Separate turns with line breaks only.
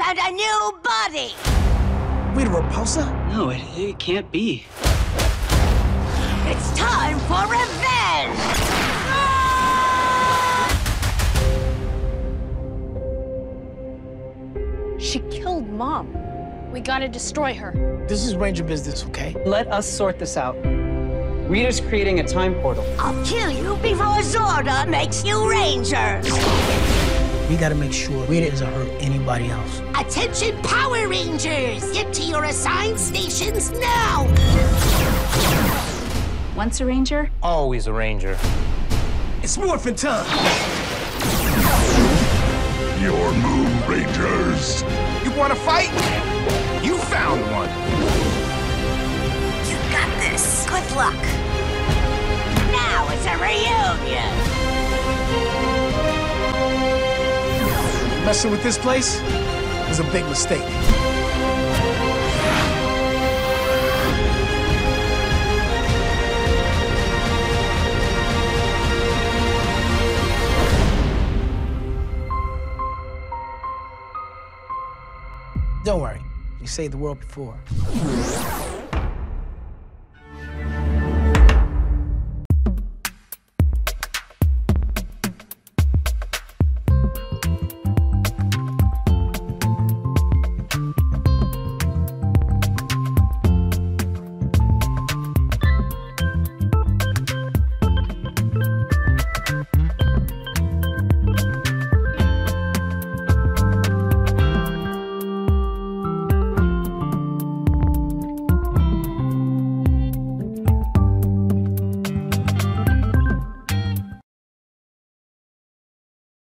found a new body!
Rita Repulsa?
No, it can't be.
It's time for revenge!
She killed Mom. We gotta destroy her.
This is Ranger business, okay?
Let us sort this out. Rita's creating a time portal.
I'll kill you before Zordon makes you Rangers!
We gotta make sure Rita doesn't hurt anybody else.
Attention, Power Rangers! Get to your assigned stations now!
Once a Ranger,
Always a Ranger.
It's morphin' time!
Your move, Rangers.
You wanna fight? You found one.
You got this. Good luck. Now it's a reunion!
Messing with this place was a big mistake. Don't worry, we saved the world before.